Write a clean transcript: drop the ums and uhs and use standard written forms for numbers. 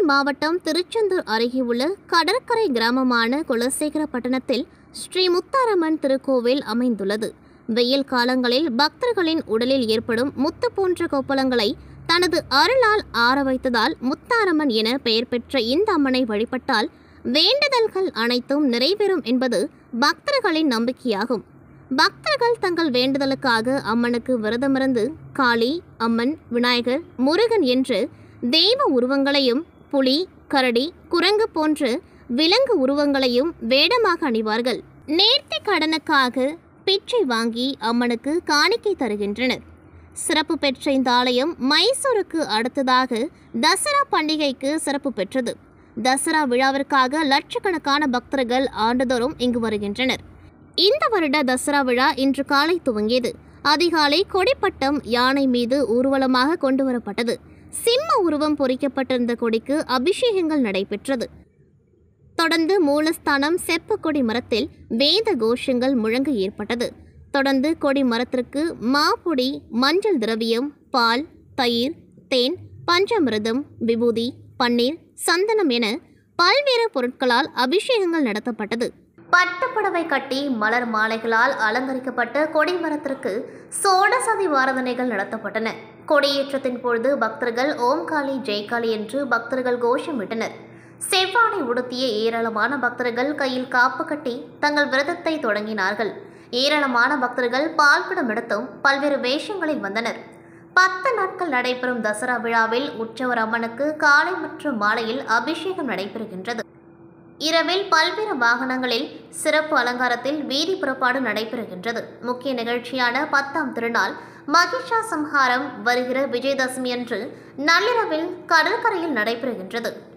மாவட்டம் திருச்செந்தூர் அருகே உள்ள கடற்கரை கிராமமான குலசேகரப்பட்டணத்தில் ஸ்ரீ முத்தாரம்மன் திருக்கோவில் அமைந்துள்ளது. வெயில் காலங்களில் பக்தர்களின் உடலில் ஏற்படும் முத்து போன்ற கொப்பளங்களை தனது அருளால் ஆற வைத்ததால் முத்தாரம்மன் என பெயர் பெற்ற இந்த அம்மனை வழிபட்டால் வேண்டுதல்கள் அனைத்தும் நிறைவேறும் என்பது பக்தர்களின் நம்பிக்கையாகும். பக்தர்கள் தங்கள் வேண்டுதலுக்காக அம்மனுக்கு விரதமிருந்து காளி, அம்மன், விநாயகர், முருகன் என்று தெய்வ உருவங்களையும், புலி, கரடி, குரங்கு போன்ற விலங்கு உருவங்களையும் வேடமாக அணிவார்கள். நேர்த்தி கடனுக்காக பிச்சை வாங்கி அம்மனுக்கு காணிக்கை தருகின்றனர். சிறப்பு பெற்ற இந்த ஆலயம் மைசூருக்கு அடுத்ததாக தசரா பண்டிகைக்கு சிறப்பு பெற்றது. தசரா விழாவிற்காக லட்சக்கணக்கான பக்தர்கள் ஆண்டுதோறும் இங்கு வருகின்றனர். இந்த வருட தசரா விழா இன்று காலை துவங்கியது. அதிகாலை கொடிப்பட்டம் யானை மீது ஊர்வலமாக கொண்டு வரப்பட்டது. சிம்ம உருவம் பொறிக்கப்பட்டிருந்த கொடிக்கு அபிஷேகங்கள் நடைபெற்றது. தொடர்ந்து மூலஸ்தானம் செப்பு கொடி மரத்தில் வேத கோஷங்கள் முழங்க ஏற்பட்டது. தொடர்ந்து கொடி மரத்திற்கு மாப்பொடி, மஞ்சள் திரவியம், பால், தயிர், தேன், பஞ்சாமிர்தம், விபூதி, பன்னீர், சந்தனம் என பல்வேறு பொருட்களால் அபிஷேகங்கள் நடத்தப்பட்டது. பட்டுப்புடவை கட்டி மலர் மாலைகளால் அலங்கரிக்கப்பட்ட கொடிமரத்திற்கு சோடசதி ஆராதனைகள் நடத்தப்பட்டன. கொடியேற்றத்தின் பொழுது பக்தர்கள் ஓம் காளி, ஜெய் காளி என்று பக்தர்கள் கோஷமிட்டனர். செவ்வாடை உடுத்திய ஏராளமான பக்தர்கள் கையில் காப்பு கட்டி தங்கள் விரதத்தை தொடங்கினார்கள். ஏராளமான பக்தர்கள் பால்குடம் எடுத்தும் பல்வேறு வேஷங்களில் வந்தனர். 10 நாட்கள் நடைபெறும் தசரா விழாவில் உற்சவர் அம்மனுக்கு காலை மற்றும் மாலையில் அபிஷேகம் நடைபெறுகின்றது. இரவில் பல்வேறு வாகனங்களில் சிறப்பு அலங்காரத்தில் வீதி புறப்பாடு நடைபெறுகின்றது. முக்கிய நிகழ்ச்சியான 10ஆம் திருநாள் மகிஷா சம்ஹாரம் வருகிற விஜயதசமி அன்று நள்ளிரவில் கடற்கரையில் நடைபெறுகின்றது.